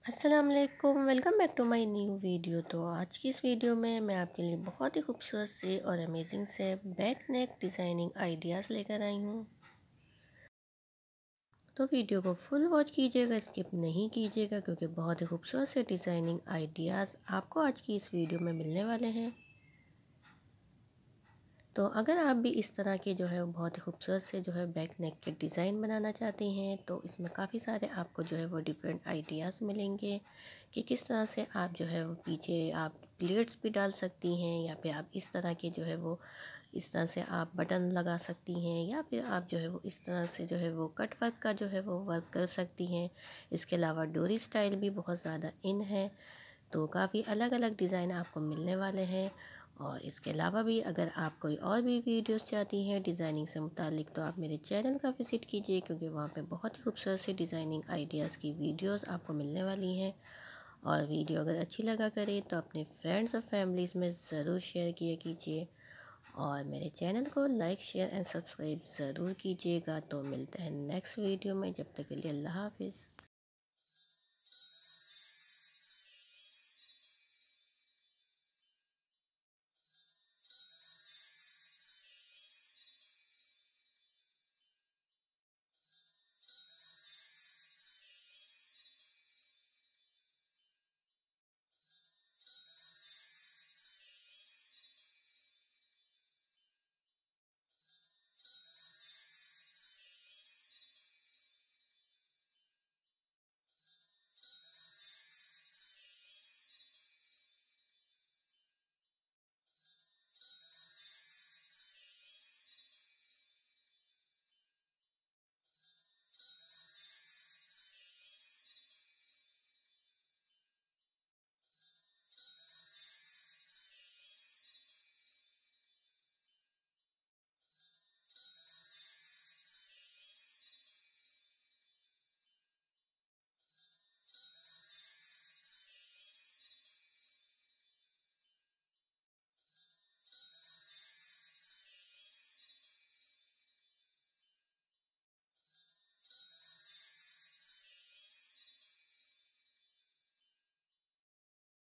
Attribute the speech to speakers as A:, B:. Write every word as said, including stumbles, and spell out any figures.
A: अस्सलाम वालेकुम, welcome back to my new video. तो आज की इस वीडियो में मैं आपके लिए बहुत ही खूबसूरत से और अमेजिंग से बैक नेक डिज़ाइनिंग आइडियाज़ लेकर आई हूँ। तो वीडियो को फुल वॉच कीजिएगा, स्किप नहीं कीजिएगा, क्योंकि बहुत ही खूबसूरत से डिज़ाइनिंग आइडियाज़ आपको आज की इस वीडियो में मिलने वाले हैं। तो अगर आप भी इस तरह के जो है वो बहुत ही खूबसूरत से जो है बैक नेक के डिज़ाइन बनाना चाहती हैं, तो इसमें काफ़ी सारे आपको जो है वो डिफरेंट आइडियाज़ मिलेंगे कि किस तरह से आप जो है वो पीछे आप प्लेट्स भी डाल सकती हैं, या फिर आप इस तरह के जो है वो इस तरह से आप बटन लगा सकती हैं, या फिर आप जो है वो इस तरह से जो है वो कट वर्क का जो है वो वर्क कर सकती हैं। इसके अलावा डोरी स्टाइल भी बहुत ज़्यादा इन है, तो काफ़ी अलग अलग डिज़ाइन आपको मिलने वाले हैं। और इसके अलावा भी अगर आप कोई और भी वीडियोस चाहती हैं डिज़ाइनिंग से मुतालिक, तो आप मेरे चैनल का विज़िट कीजिए, क्योंकि वहाँ पे बहुत ही खूबसूरत सी डिज़ाइनिंग आइडियाज़ की वीडियोस आपको मिलने वाली हैं। और वीडियो अगर अच्छी लगा करे तो अपने फ्रेंड्स और फैमिलीज़ में ज़रूर शेयर किया कीजिए, और मेरे चैनल को लाइक शेयर एंड सब्सक्राइब ज़रूर कीजिएगा। तो मिलते हैं नेक्स्ट वीडियो में, जब तक के लिए अल्लाह हाफिज़।